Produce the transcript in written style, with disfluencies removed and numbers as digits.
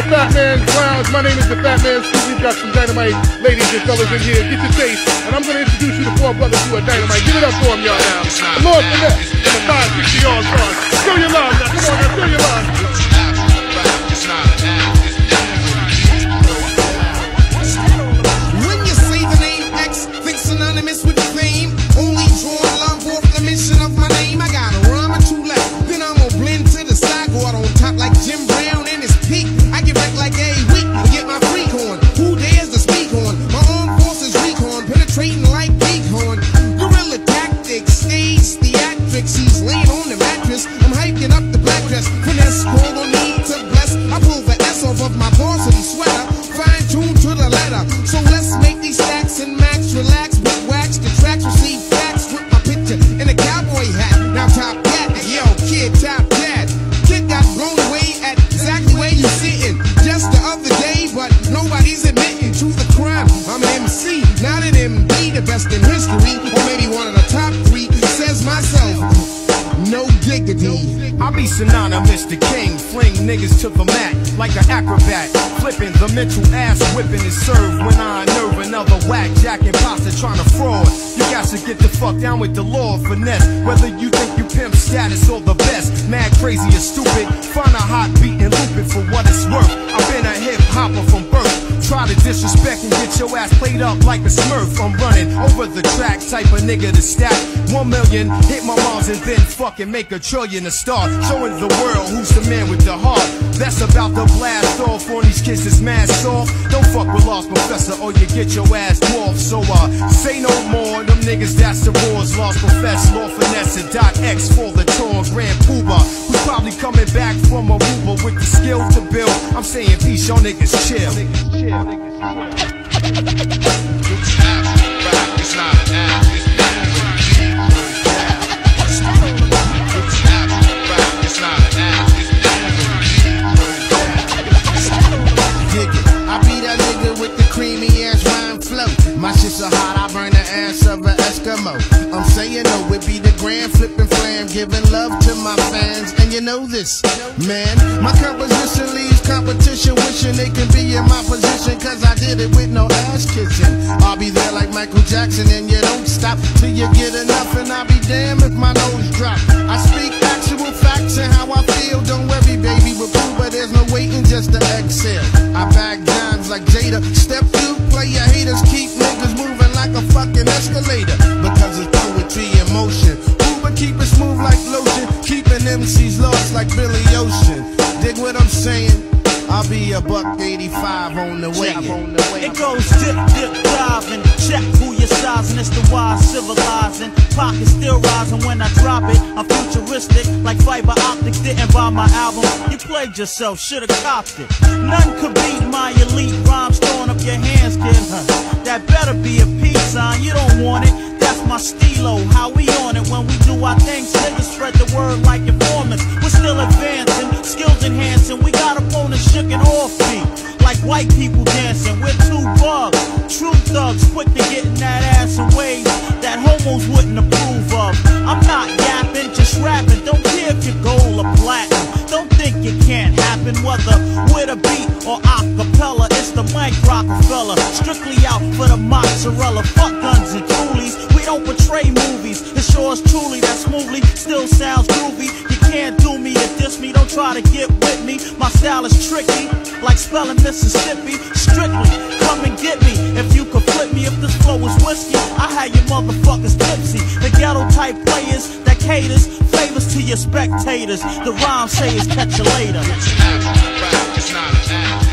Fat Man's Lounge. My name is the Fat Man's Scoop. We've got some dynamite ladies and fellas in here. Get your taste. And I'm going to introduce you to four brothers who are dynamite. Give it up for them, y'all, now. Lord Finesse and the 560 All-Stars. Show your love now. Come on now, show your love. When you say the name X, think synonymous with fame. Only drawn love off the mission of my name. I got a rhyme or two left. Then I'm gonna blend to the side, go out on top like Jim Brown in his peak. I get back like a week to get my freak on. Who dares to speak on? My armed forces recon, penetrating like Bighorn. Guerrilla tactics, stage theatrics. He's laying on the mattress. I'm hiking up the black dress. Finesse called on me to bless. I pull the S off of my varsity sweater. Fine tuned to the letter. So let's make these stacks and max relax. But wax the tracks, receive facts with my picture in a cowboy hat. Now top that, yo kid, top that. Kid got blown away at exactly where you sitting. Just the other day, but nobody's admitting to the crime. I'm an MC, not an MD, the best in history, or maybe one of the top three. Says myself, no diggity. I be synonymous to king, fling niggas to the mat like an acrobat. Flipping the mental ass whipping is served when I unnerve another whack jack imposter trying to fraud. You got to get the fuck down with the law of finesse. Whether you think you pimp status or the best, mad, crazy or stupid, find a hot beat and loop it for what it's worth. I've been a hip hopper from birth. Try to disrespect and get your ass played up like a smurf. I'm running over the track, type of nigga to stack 1 million, hit my moms and then fucking make $1 trillion a start. Showing the world who's the man with the heart. That's about to blast off on these kids that's mad soft. Don't fuck with Lost Professor or you get your ass dwarfed. So say no more, them niggas that's the wars. Lost Professor, Lord Finesse, and Dot X for the tour. Grand Pooba, who's probably coming back from Aruba with the skill to build. I'm saying peace, y'all niggas chill. I be that nigga with the creamy ass rhyme flow. My shit so hot, I burn the ass of an Eskimo. I'm saying no, it be the grand flipping flam, giving love to my fans, and you know this, man. My composition leaves competition wishing they can be in my position, cause I did it with no ass kissing. I'll be there like Michael Jackson, and you don't stop till you get enough, and I'll be damned if my nose drop. I speak actual facts and how I feel. Don't worry, baby, we're cool, but there's no waiting just to exhale. I bag dimes like Jada. Step through, play your haters, keep niggas moving like a fucking escalator. Because it's poetry in motion. Uber keep it smooth like lotion, keeping MCs lost like Billy Ocean. Dig what I'm saying? I'll be $1.85 on the way. It goes dip, dip, diving. Check who you're sizing. It's the wise civilizing. Pockets still rising when I drop it. I'm futuristic like fiber optics. Didn't buy my album. You played yourself, should've copped it. None could beat my elite rhymes. Throwing up your hands, kid. That better be a peace sign. You don't want it. That's my stilo. How we on it when we do our things. Niggas spread the word like informants. We're still advancing, skills enhancing. We got opponents shook and offbeat, like white people dancing. We're two bugs, true thugs, quick to get in that ass in ways that homos wouldn't approve of. I'm not yapping, just rapping. Don't care if you're gold or platinum. Don't think it can't happen, whether with a beat or acapella. It's the Mike Rockefeller, strictly out for the mozzarella. Fuck guns and coolies, we don't portray movies. It's yours truly that smoothly still sounds groovy. You can't do me or diss me, don't try to get with me. My style is tricky, like spelling Mississippi. Strictly, come and get me. If you could flip me, if this flow was whiskey, I had you motherfuckers tipsy. The ghetto type players that caters favors to your spectators. The rhyme say is catch you later. It's not an act.